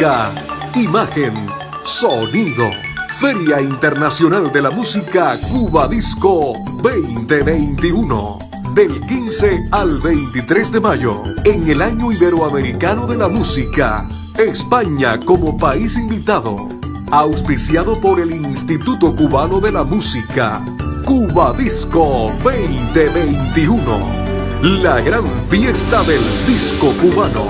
música, imagen, sonido. Feria Internacional de la Música Cuba Disco 2021. Del 15 al 23 de mayo, en el Año Iberoamericano de la Música. España como país invitado. Auspiciado por el Instituto Cubano de la Música. Cuba Disco 2021. La gran fiesta del disco cubano.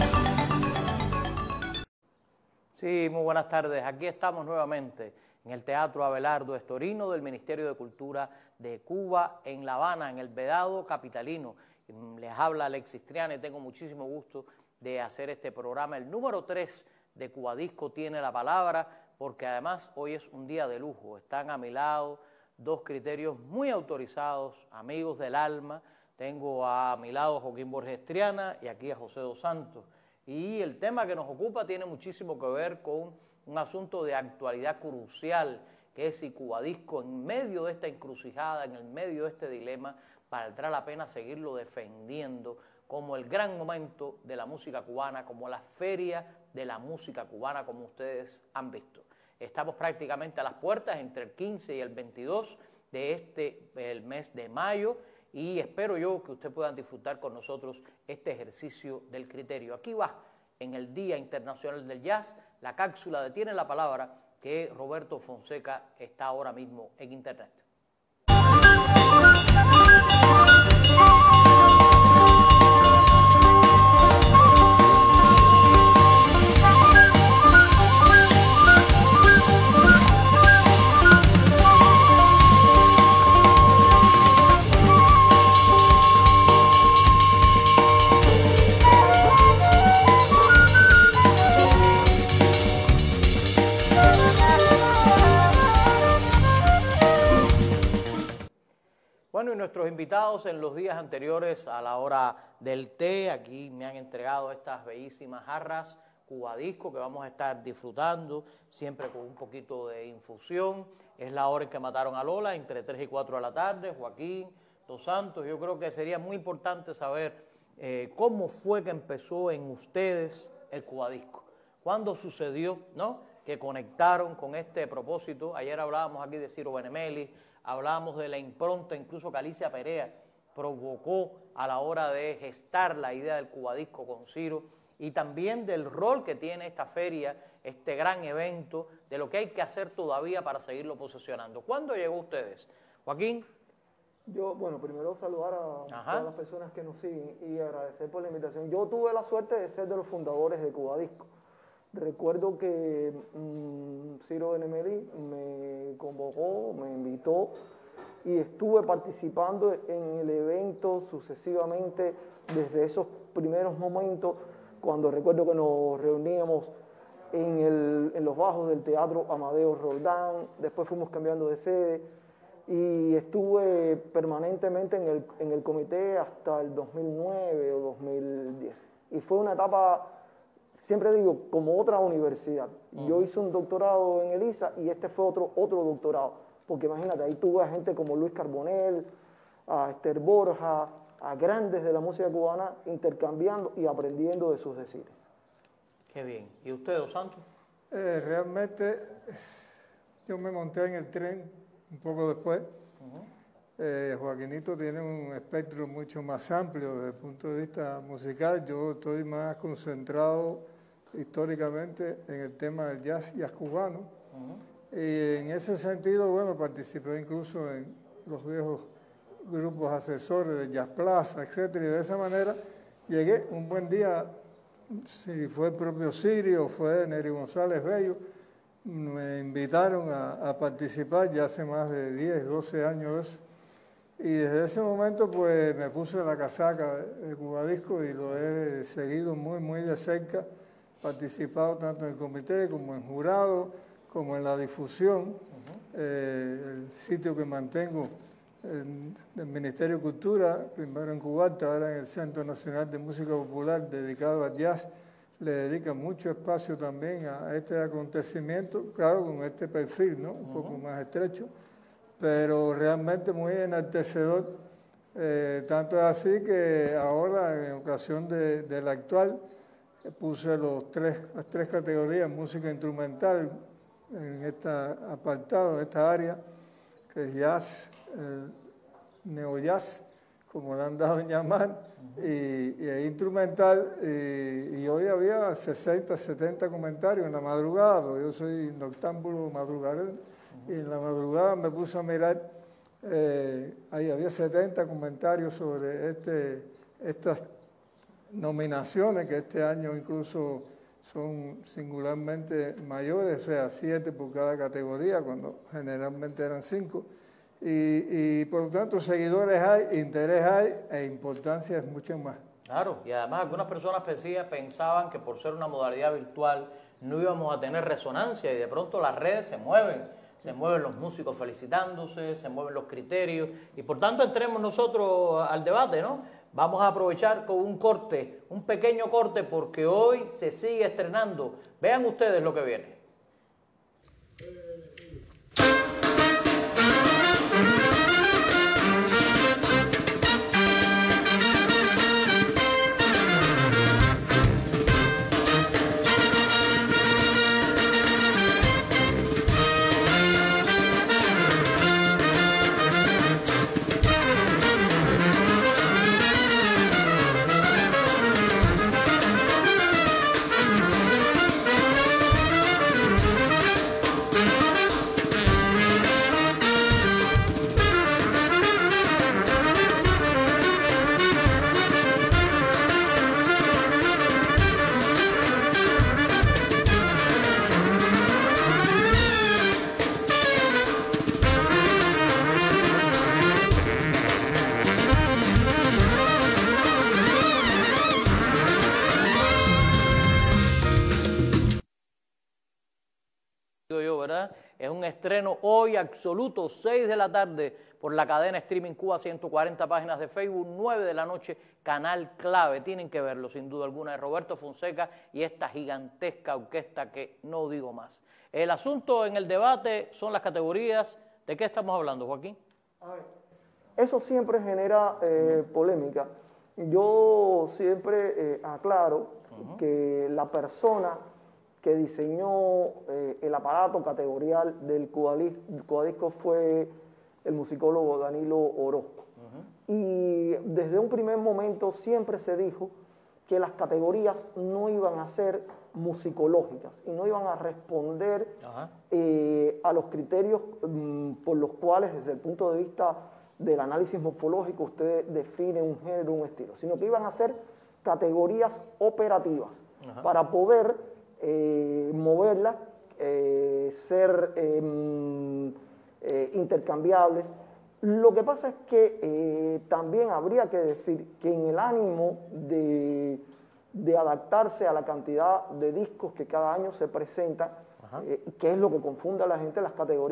Sí, muy buenas tardes. Aquí estamos nuevamente en el Teatro Abelardo Estorino del Ministerio de Cultura de Cuba, en La Habana, en el Vedado capitalino. Les habla Alexis Triana y tengo muchísimo gusto de hacer este programa. El número 3 de Cuba Disco tiene la palabra, porque además hoy es un día de lujo. Están a mi lado dos criterios muy autorizados, amigos del alma. Tengo a mi lado a Joaquín Borges Triana y aquí a José dos Santos. Y el tema que nos ocupa tiene muchísimo que ver con un asunto de actualidad crucial, que es si Cuba Disco, en medio de esta encrucijada, en el medio de este dilema, valdrá la pena seguirlo defendiendo como el gran momento de la música cubana, como la feria de la música cubana, como ustedes han visto. Estamos prácticamente a las puertas entre el 15 y el 22 de el mes de mayo, y espero yo que ustedes puedan disfrutar con nosotros este ejercicio del criterio. Aquí va, en el Día Internacional del Jazz, la cápsula de Tiene la Palabra, que Roberto Fonseca está ahora mismo en internet. Bueno, y nuestros invitados en los días anteriores a la hora del té, aquí me han entregado estas bellísimas jarras Cuba Disco que vamos a estar disfrutando, siempre con un poquito de infusión. Es la hora en que mataron a Lola, entre 3 y 4 de la tarde, Joaquín, Dos Santos. Yo creo que sería muy importante saber cómo fue que empezó en ustedes el Cuba Disco. ¿Cuándo sucedió, no?, que conectaron con este propósito? Ayer hablábamos aquí de Ciro Benemeli, hablábamos de la impronta, incluso que Alicia Perea provocó a la hora de gestar la idea del Cuba Disco con Ciro, y también del rol que tiene esta feria, este gran evento, de lo que hay que hacer todavía para seguirlo posicionando. ¿Cuándo llegó ustedes? Joaquín. Yo, bueno, primero saludar a todas las personas que nos siguen y agradecer por la invitación. Yo tuve la suerte de ser de los fundadores de Cuba Disco. Recuerdo que Ciro Benemeli me convocó, me invitó y estuve participando en el evento sucesivamente desde esos primeros momentos, cuando recuerdo que nos reuníamos en los bajos del Teatro Amadeo Roldán, después fuimos cambiando de sede y estuve permanentemente en el comité hasta el 2009 o 2010. Y fue una etapa, siempre digo, como otra universidad. Yo hice un doctorado en ELISA y este fue otro doctorado. Porque imagínate, ahí tuve a gente como Luis Carbonell, a Esther Borja, a grandes de la música cubana, intercambiando y aprendiendo de sus decires. Qué bien. ¿Y usted, Dos Santos? Realmente, yo me monté en el tren un poco después. Joaquinito tiene un espectro mucho más amplio desde el punto de vista musical. Yo estoy más concentrado históricamente en el tema del jazz cubano. Y en ese sentido, bueno, participé incluso en los viejos grupos asesores de Jazz Plaza, etcétera. Y de esa manera llegué un buen día, si fue el propio Sirio o fue Neri González Bello, me invitaron a participar ya hace más de 10, 12 años. Y desde ese momento pues me puse la casaca de Cuba Disco y lo he seguido muy, muy de cerca. Participado tanto en el comité como en jurado, como en la difusión. El sitio que mantengo del Ministerio de Cultura, primero en Cubalta, ahora en el Centro Nacional de Música Popular, dedicado al jazz, le dedica mucho espacio también a este acontecimiento, claro, con este perfil, ¿no?, un poco más estrecho, pero realmente muy enaltecedor. Tanto es así que ahora, en ocasión del actual puse las tres categorías, música instrumental, en este apartado, en esta área, que es jazz, neojazz, como le han dado en llamar, y instrumental, y hoy había 60, 70 comentarios en la madrugada, porque yo soy noctámbulo madrugador, y en la madrugada me puse a mirar, ahí había 70 comentarios sobre estas nominaciones, que este año incluso son singularmente mayores, o sea, 7 por cada categoría, cuando generalmente eran 5. Y por lo tanto, seguidores hay, interés hay, e importancia es mucho más. Claro, y además algunas personas pensaban que por ser una modalidad virtual no íbamos a tener resonancia, y de pronto las redes se mueven los músicos felicitándose, se mueven los criterios, y por tanto entremos nosotros al debate, ¿no? Vamos a aprovechar con un corte, un pequeño corte, porque hoy se sigue estrenando. Vean ustedes lo que viene. Es un estreno hoy absoluto, 6 de la tarde, por la cadena Streaming Cuba, 140 páginas de Facebook, 9 de la noche, Canal Clave. Tienen que verlo, sin duda alguna, de Roberto Fonseca y esta gigantesca orquesta que no digo más. El asunto en el debate son las categorías. ¿De qué estamos hablando, Joaquín? A ver, eso siempre genera polémica. Yo siempre aclaro que la persona que diseñó el aparato categorial del Cubadisco fue el musicólogo Danilo Orozco. Y desde un primer momento siempre se dijo que las categorías no iban a ser musicológicas y no iban a responder a los criterios por los cuales, desde el punto de vista del análisis morfológico, usted define un género, un estilo, sino que iban a ser categorías operativas para poder moverlas, ser intercambiables. Lo que pasa es que también habría que decir que en el ánimo de adaptarse a la cantidad de discos que cada año se presentan, que es lo que confunde a la gente, las categorías.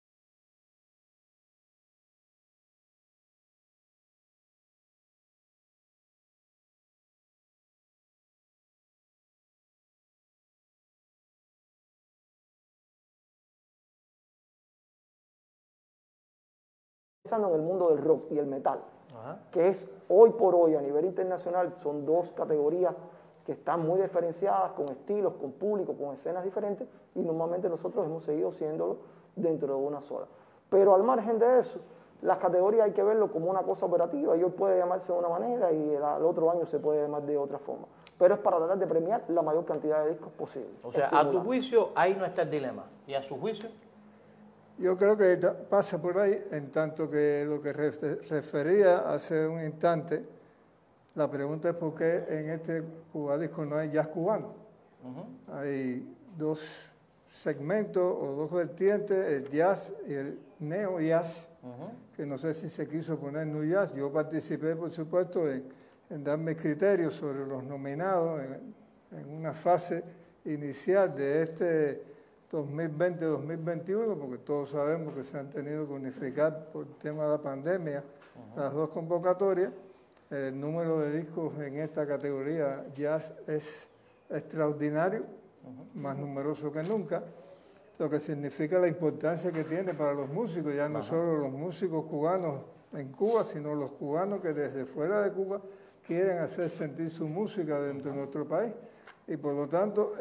En el mundo del rock y el metal, que es hoy por hoy a nivel internacional, son dos categorías que están muy diferenciadas, con estilos, con público, con escenas diferentes, y normalmente nosotros hemos seguido siéndolo dentro de una sola. Pero al margen de eso, las categorías hay que verlo como una cosa operativa, y hoy puede llamarse de una manera y el otro año se puede llamar de otra forma, pero es para tratar de premiar la mayor cantidad de discos posible. O sea, a tu juicio ahí no está el dilema, y a su juicio. Yo creo que pasa por ahí, en tanto que lo que refería hace un instante, la pregunta es por qué en este Cubadisco no hay jazz cubano. Hay dos segmentos o dos vertientes, el jazz y el neo-jazz, que no sé si se quiso poner new jazz. Yo participé, por supuesto, en dar mis criterios sobre los nominados en una fase inicial de este 2020-2021, porque todos sabemos que se han tenido que unificar por el tema de la pandemia las dos convocatorias. El número de discos en esta categoría jazz es extraordinario, más numeroso que nunca, lo que significa la importancia que tiene para los músicos, ya no solo los músicos cubanos en Cuba, sino los cubanos que desde fuera de Cuba quieren hacer sentir su música dentro de nuestro país. y por lo tanto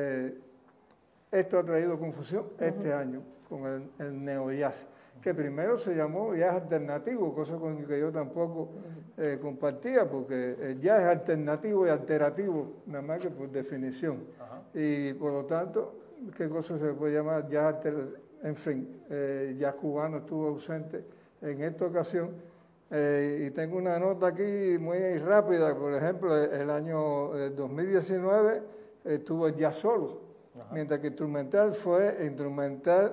esto ha traído confusión este año con el neojazz, que primero se llamó jazz alternativo, cosa con la que yo tampoco compartía, porque el jazz es alternativo y alterativo, nada más que por definición. Y por lo tanto, ¿qué cosa se puede llamar jazz alternativo? En fin, jazz cubano estuvo ausente en esta ocasión. Y tengo una nota aquí muy rápida. Por ejemplo, el año 2019 estuvo el jazz solo, mientras que instrumental fue instrumental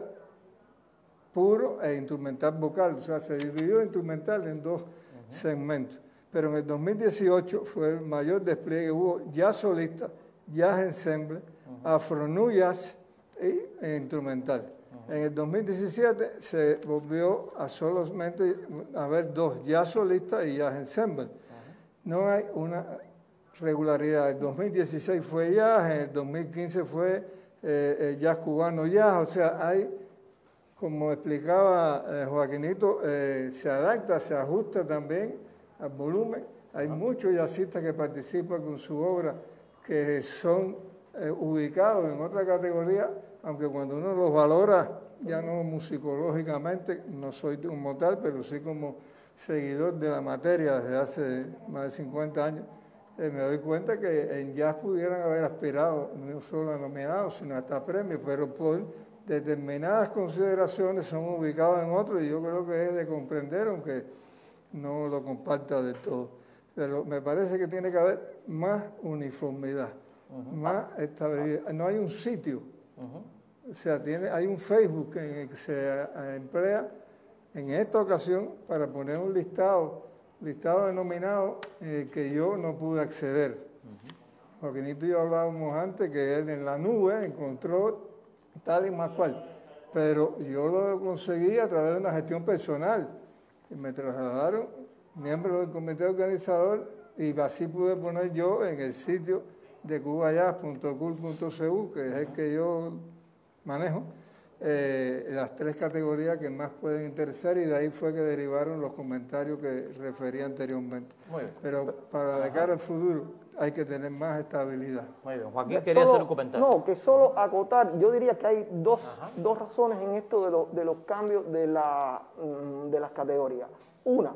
puro e instrumental vocal. O sea, se dividió instrumental en dos segmentos. Pero en el 2018 fue el mayor despliegue. Hubo jazz solista, jazz ensemble, afro nu jazz e instrumental. En el 2017 se volvió a solamente haber dos, jazz solista y jazz ensemble. No hay una regularidad. El 2016 fue jazz, en el 2015 fue jazz cubano jazz. O sea, hay, como explicaba Joaquinito, se adapta, se ajusta también al volumen. Hay muchos jazzistas que participan con su obra que son ubicados en otra categoría, aunque cuando uno los valora, ya no musicológicamente, no soy como tal, pero sí como seguidor de la materia desde hace más de 50 años, me doy cuenta que en jazz pudieran haber aspirado no solo a nominados, sino hasta premios, pero por determinadas consideraciones son ubicados en otros, y yo creo que es de comprender, aunque no lo comparta del todo. Pero me parece que tiene que haber más uniformidad, más estabilidad. No hay un sitio. O sea, hay un Facebook en el que se emplea en esta ocasión para poner un listado de nominados que yo no pude acceder. Joaquinito y yo hablábamos antes que él en la nube encontró tal y más cual, pero yo lo conseguí a través de una gestión personal y me trasladaron miembros del comité organizador y así pude poner yo en el sitio de cubajazz.cul.cu, que es el que yo manejo, las tres categorías que más pueden interesar, y de ahí fue que derivaron los comentarios que referí anteriormente. Muy bien. Pero para de cara al futuro hay que tener más estabilidad. Muy bien. Joaquín, quería hacer un comentario. No, que solo acotar, yo diría que hay dos razones en esto de los cambios de las categorías. Una,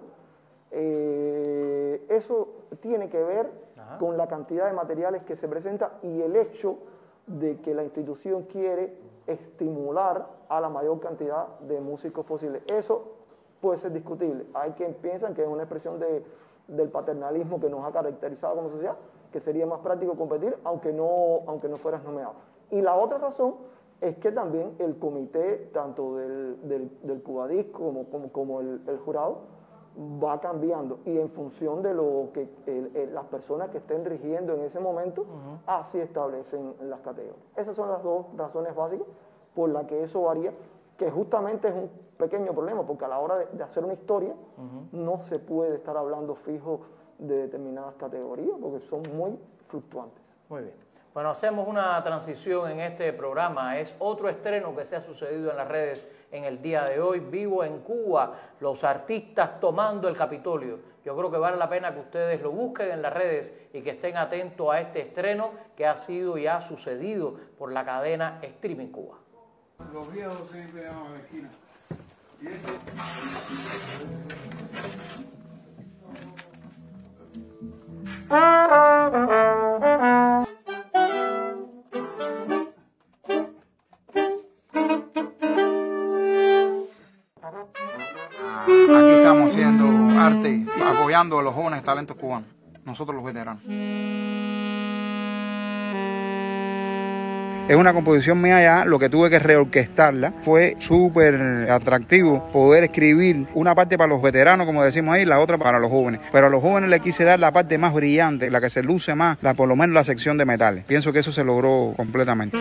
eso tiene que ver con la cantidad de materiales que se presenta y el hecho de que la institución quiere estimular a la mayor cantidad de músicos posible. Eso puede ser discutible. Hay quien piensa que es una expresión del paternalismo que nos ha caracterizado como sociedad, que sería más práctico competir aunque no fueras nominado. Y la otra razón es que también el comité, tanto del Cubadisco como el jurado, va cambiando, y en función de lo que las personas que estén rigiendo en ese momento, así establecen las categorías. Esas son las dos razones básicas por las que eso varía, que justamente es un pequeño problema, porque a la hora de hacer una historia no se puede estar hablando fijo de determinadas categorías, porque son muy fluctuantes. Muy bien. Bueno, hacemos una transición en este programa. Es otro estreno que se ha sucedido en las redes en el día de hoy. Vivo en Cuba, los artistas tomando el Capitolio. Yo creo que vale la pena que ustedes lo busquen en las redes y que estén atentos a este estreno que ha sido y ha sucedido por la cadena Streaming Cuba. Los viejos siempre llaman a la esquina. Y aquí estamos haciendo arte y apoyando a los jóvenes talentos cubanos, nosotros los veteranos. Es una composición mía ya, lo que tuve que reorquestarla. Fue súper atractivo poder escribir una parte para los veteranos, como decimos ahí, la otra para los jóvenes. Pero a los jóvenes le quise dar la parte más brillante, la que se luce más, por lo menos la sección de metales. Pienso que eso se logró completamente.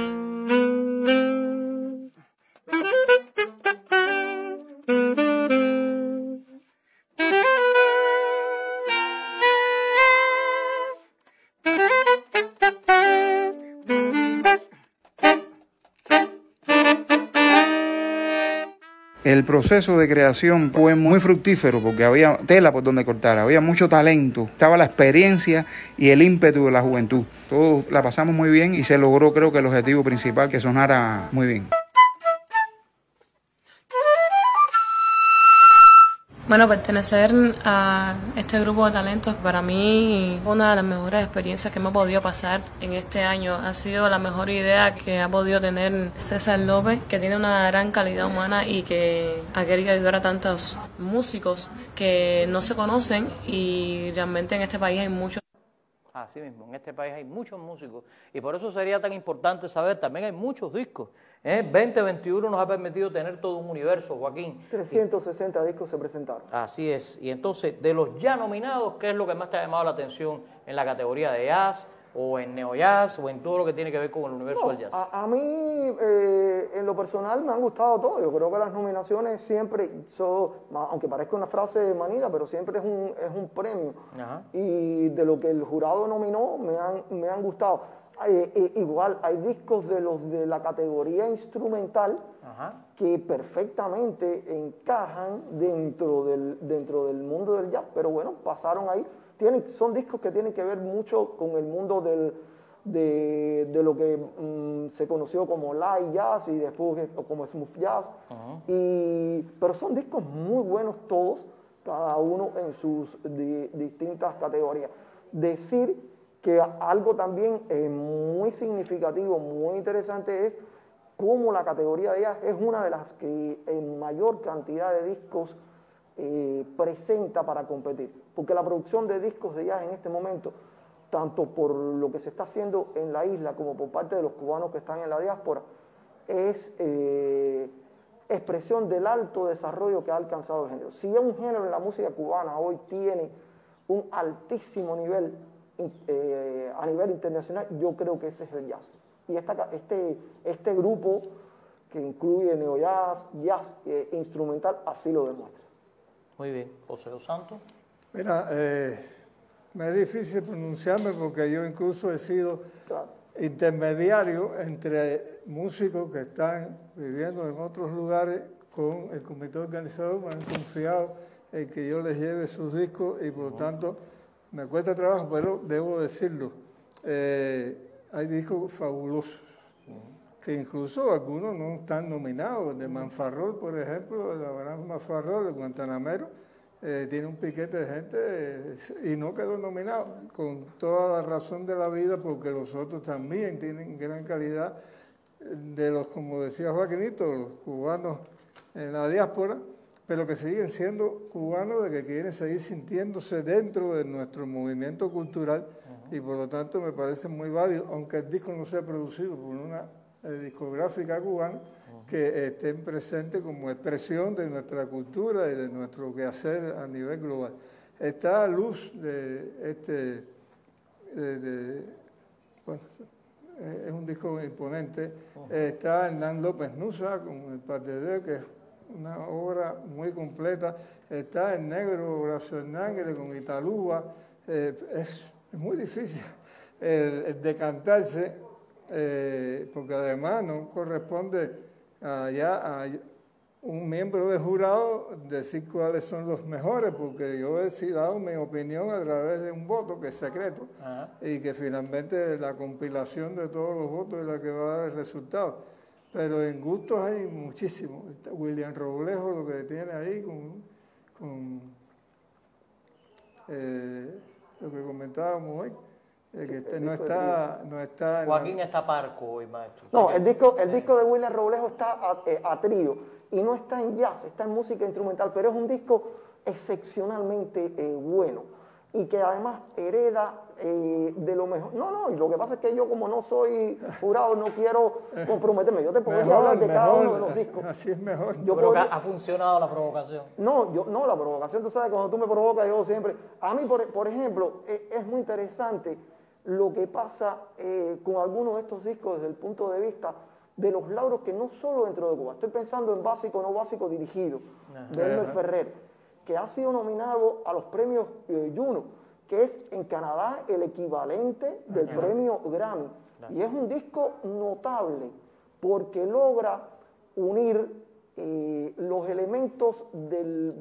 El proceso de creación fue muy fructífero porque había tela por donde cortar, había mucho talento, estaba la experiencia y el ímpetu de la juventud. Todos la pasamos muy bien y se logró, creo que el objetivo principal, que sonara muy bien. Bueno, pertenecer a este grupo de talentos para mí una de las mejores experiencias que me ha podido pasar en este año. Ha sido la mejor idea que ha podido tener César López, que tiene una gran calidad humana y que ha querido ayudar a tantos músicos que no se conocen, y realmente en este país hay muchos. Así mismo, en este país hay muchos músicos y por eso sería tan importante saber, también hay muchos discos. 2021 nos ha permitido tener todo un universo, Joaquín. 360 discos se presentaron. Así es. Y entonces, de los ya nominados, ¿qué es lo que más te ha llamado la atención en la categoría de jazz o en neojazz o en todo lo que tiene que ver con el universo del jazz? A mí, en lo personal, me han gustado todo. Yo creo que las nominaciones siempre son, aunque parezca una frase manida, pero siempre es un premio. Ajá. Y de lo que el jurado nominó, me han gustado. Igual, hay discos de la categoría instrumental. Ajá. Que perfectamente encajan dentro del mundo del jazz, pero bueno, pasaron ahí. Son discos que tienen que ver mucho con el mundo de lo que se conoció como light jazz y después como smooth jazz. Pero son discos muy buenos todos, cada uno en sus distintas categorías. Decir que algo también muy significativo, muy interesante es cómo la categoría de jazz es una de las que en mayor cantidad de discos presenta para competir, porque la producción de discos de jazz en este momento, tanto por lo que se está haciendo en la isla como por parte de los cubanos que están en la diáspora, es expresión del alto desarrollo que ha alcanzado el género. Si un género en la música cubana hoy tiene un altísimo nivel a nivel internacional, yo creo que ese es el jazz. Y este grupo que incluye neojazz, jazz instrumental, así lo demuestra. Muy bien. José dos Santos. Mira, me es difícil pronunciarme porque yo incluso he sido intermediario entre músicos que están viviendo en otros lugares con el comité organizador. Me han confiado en que yo les lleve sus discos y por lo tanto me cuesta trabajo, pero debo decirlo, hay discos fabulosos, que incluso algunos no están nominados. De Manfarrol, por ejemplo, de Abraham Manfarrol, de Guantanamero, tiene un piquete de gente y no quedó nominado, con toda la razón de la vida, porque los otros también tienen gran calidad, de los, como decía Joaquinito, los cubanos en la diáspora, pero que siguen siendo cubanos, de que quieren seguir sintiéndose dentro de nuestro movimiento cultural, y por lo tanto me parece muy válido, aunque el disco no sea producido por una discográfica cubana, que estén presentes como expresión de nuestra cultura y de nuestro quehacer a nivel global. Está a luz de bueno, es un disco imponente. Está Hernán López Nusa con el Patedé, que es una obra muy completa. Está el negro Horacio Hernández con Italúa. Es muy difícil el decantarse, porque además no corresponde a un miembro del jurado decir cuáles son los mejores, porque yo he dado mi opinión a través de un voto que es secreto. Y que finalmente la compilación de todos los votos es la que va a dar el resultado. Pero en gustos hay muchísimo. William Roblejo, lo que tiene ahí con lo que comentábamos hoy, que no está Joaquín está parco hoy, maestro. No, el disco de William Roblejo está a trío y no está en jazz, está en música instrumental, pero es un disco excepcionalmente bueno y que además hereda de lo mejor. No, lo que pasa es que yo, como no soy jurado, no quiero comprometerme. Yo te podría hablar de cada uno de los discos. Así es mejor. Pero ha funcionado la provocación. No, la provocación, tú sabes, cuando tú me provocas, yo siempre... A mí, por ejemplo, es muy interesante lo que pasa con algunos de estos discos desde el punto de vista de los lauros que no solo dentro de Cuba. Estoy pensando en Básico No Básico Dirigido, de Elmer Ferrer, que ha sido nominado a los premios Juno, que es en Canadá el equivalente del premio Grammy. Y es un disco notable porque logra unir los elementos del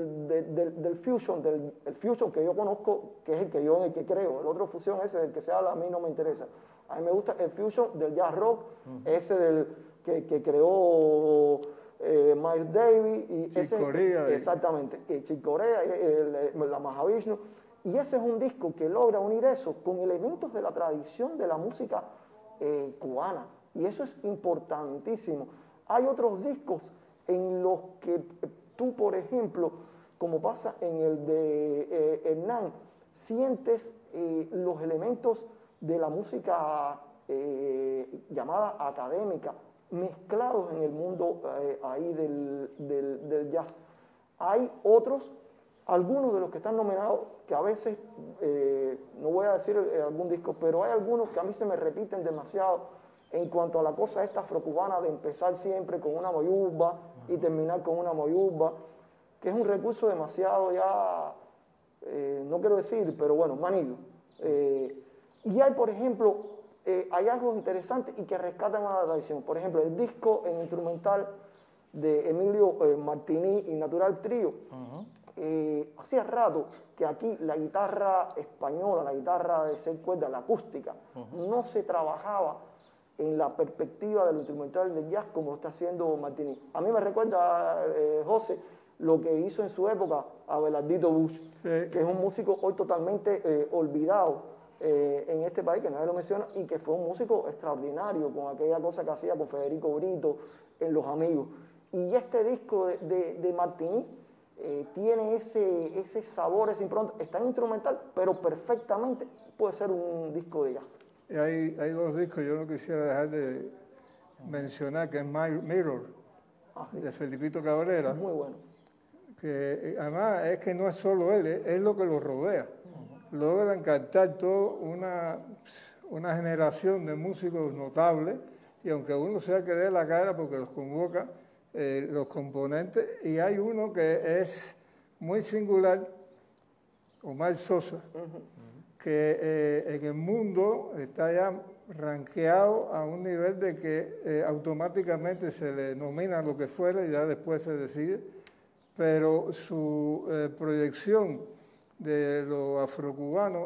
fusion, el fusion que yo conozco, que es el que yo en el que creo, el otro fusion ese del que se habla a mí no me interesa. A mí me gusta el fusion del jazz rock, ese del que creó Miles Davis y Chick Corea, exactamente, Chick Corea, la Mahavishnu, y ese es un disco que logra unir eso con elementos de la tradición de la música cubana, y eso es importantísimo. Hay otros discos en los que tú, por ejemplo, como pasa en el de Hernán, sientes los elementos de la música llamada académica, mezclados en el mundo ahí del jazz. Hay otros, algunos de los que están nominados, que a veces, no voy a decir algún disco, pero hay algunos que a mí se me repiten demasiado en cuanto a la cosa esta afrocubana de empezar siempre con una moyuba y terminar con una moyuba, que es un recurso demasiado ya, no quiero decir, pero bueno, manido. Y hay, por ejemplo, hay algo interesante y que rescatan a la tradición. Por ejemplo, el disco en instrumental de Emilio Martini y Natural Trio. Hacía rato que aquí la guitarra española, la guitarra de 6 cuerdas, la acústica, no se trabajaba en la perspectiva del instrumental del jazz como lo está haciendo Martini. A mí me recuerda, José, lo que hizo en su época Abelardito Bush, que es un músico hoy totalmente olvidado en este país, que nadie lo menciona, y que fue un músico extraordinario con aquella cosa que hacía con Federico Brito en Los Amigos. Y este disco de Martini tiene ese sabor, ese impronta, está en instrumental, pero perfectamente puede ser un disco de jazz. Hay dos discos, yo no quisiera dejar de mencionar, que es Mirror, de Felipito Cabrera. Muy bueno. Que además es que no es solo él, es lo que lo rodea. Logran cantar toda una generación de músicos notables, y aunque uno sea que dé la cara porque los convoca los componentes, y hay uno que es muy singular, Omar Sosa, que en el mundo está ya rankeado a un nivel de que automáticamente se le nomina lo que fuera y ya después se decide, pero su proyección de lo afrocubano,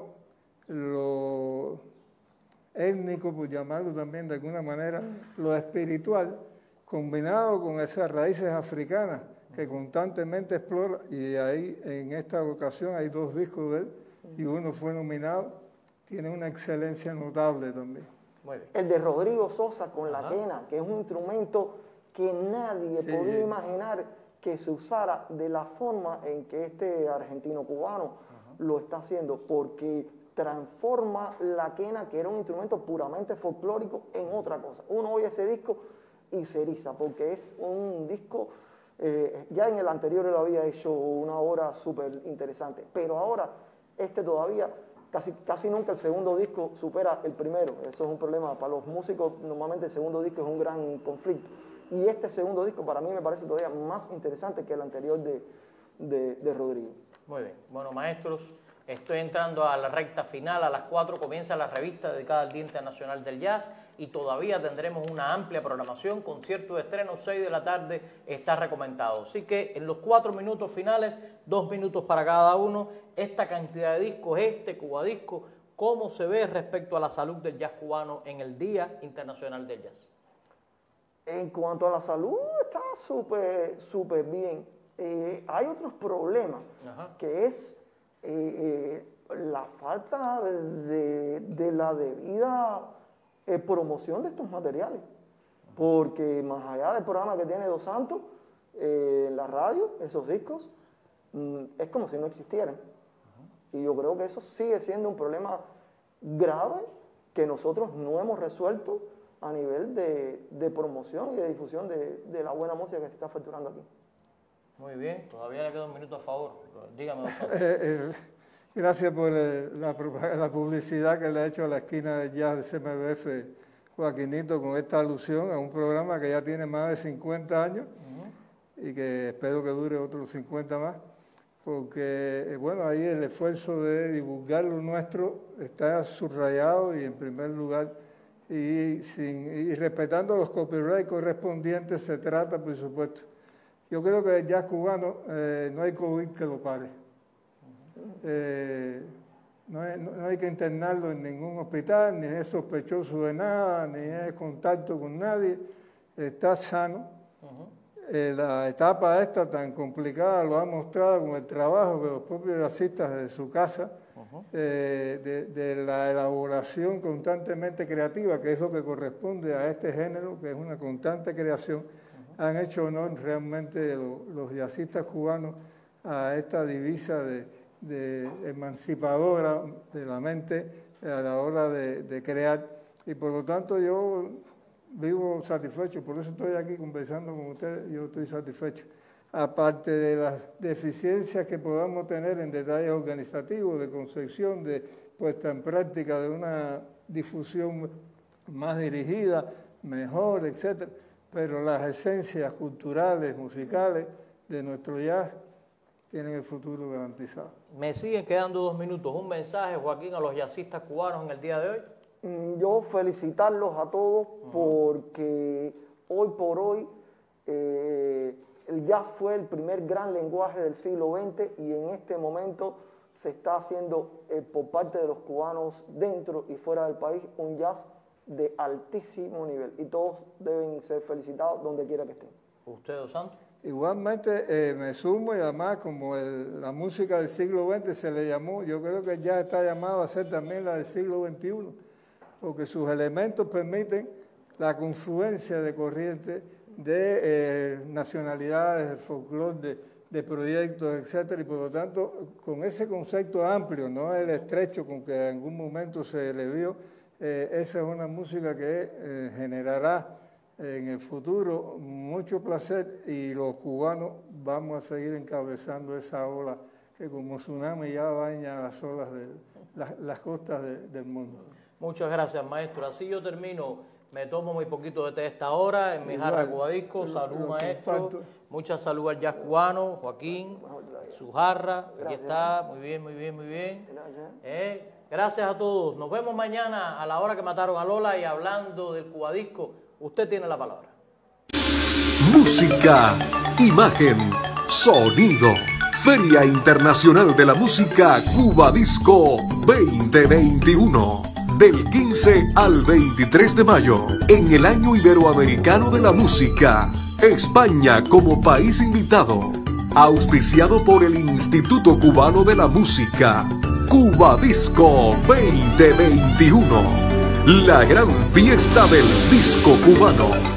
lo étnico, por llamarlo también de alguna manera, lo espiritual, combinado con esas raíces africanas que constantemente explora, y ahí en esta ocasión hay 2 discos de él, y uno fue nominado, tiene una excelencia notable también. Muy bien. El de Rodrigo Sosa con la quena, que es un instrumento que nadie podía imaginar que se usara de la forma en que este argentino cubano lo está haciendo, porque transforma la quena, que era un instrumento puramente folclórico, en otra cosa. Uno oye ese disco y se eriza, porque es un disco, ya en el anterior él había hecho una obra súper interesante, pero ahora este todavía, casi nunca el segundo disco supera el primero. Eso es un problema para los músicos, normalmente el segundo disco es un gran conflicto. Y este segundo disco para mí me parece todavía más interesante que el anterior de Rodrigo. Muy bien. Bueno, maestros, estoy entrando a la recta final. A las 4 comienza la revista dedicada al Día Internacional del Jazz y todavía tendremos una amplia programación. Concierto de estreno, 6 de la tarde, está recomendado. Así que en los 4 minutos finales, 2 minutos para cada uno, esta cantidad de discos, Cubadisco, ¿cómo se ve respecto a la salud del jazz cubano en el Día Internacional del Jazz? En cuanto a la salud, está súper bien. Hay otros problemas, que es la falta de la debida promoción de estos materiales. Porque más allá del programa que tiene Dos Santos, la radio, esos discos, es como si no existieran. Y yo creo que eso sigue siendo un problema grave que nosotros no hemos resuelto a nivel de promoción y de difusión de la buena música que se está facturando aquí. Muy bien, todavía le queda un minuto a favor. Dígame, gracias por la publicidad que le ha hecho a la esquina de jazz de CMBF Joaquinito con esta alusión a un programa que ya tiene más de 50 años y que espero que dure otros 50 más, porque bueno, ahí el esfuerzo de divulgar lo nuestro está subrayado y en primer lugar, y respetando los copyrights correspondientes, se trata, por supuesto, Yo creo que el jazz cubano no hay COVID que lo pare. No hay que internarlo en ningún hospital, ni es sospechoso de nada, ni es contacto con nadie. Está sano. La etapa esta tan complicada lo ha mostrado con el trabajo de los propios jazzistas de su casa, de la elaboración constantemente creativa, que es lo que corresponde a este género, que es una constante creación. Han hecho honor realmente los jazzistas cubanos a esta divisa de emancipadora de la mente a la hora de crear, y por lo tanto yo vivo satisfecho, por eso estoy aquí conversando con ustedes, yo estoy satisfecho. Aparte de las deficiencias que podamos tener en detalles organizativos, de concepción, de puesta en práctica, de una difusión más dirigida, mejor, etcétera, pero las esencias culturales, musicales de nuestro jazz tienen el futuro garantizado. Me siguen quedando 2 minutos. Un mensaje, Joaquín, a los jazzistas cubanos en el día de hoy. Yo felicitarlos a todos porque hoy por hoy el jazz fue el primer gran lenguaje del siglo XX y en este momento se está haciendo por parte de los cubanos dentro y fuera del país un jazz de altísimo nivel y todos deben ser felicitados donde quiera que estén. ¿Usted, Dos Santos? Igualmente me sumo, y además como la música del siglo XX se le llamó, yo creo que ya está llamado a ser también la del siglo XXI, porque sus elementos permiten la confluencia de corrientes, de nacionalidades, de folclore, de proyectos, etcétera, y por lo tanto con ese concepto amplio, no el estrecho con que en algún momento se le vio, esa es una música que generará en el futuro mucho placer y los cubanos vamos a seguir encabezando esa ola que como tsunami ya baña las olas de las costas del mundo. Muchas gracias, maestro. Así yo termino. Me tomo muy poquito de té esta hora en mi jarra de Cubadisco. Salud, maestro. Mucha salud al jazz cubano, Joaquín, su jarra. Aquí está. Muy bien, muy bien, muy bien. Gracias a todos. Nos vemos mañana a la hora que mataron a Lola y hablando del Cubadisco. Usted tiene la palabra. Música, imagen, sonido. Feria Internacional de la Música Cubadisco 2021. Del 15 al 23 de mayo, en el Año Iberoamericano de la Música. España como país invitado. Auspiciado por el Instituto Cubano de la Música. Cubadisco 2021. La gran fiesta del disco cubano.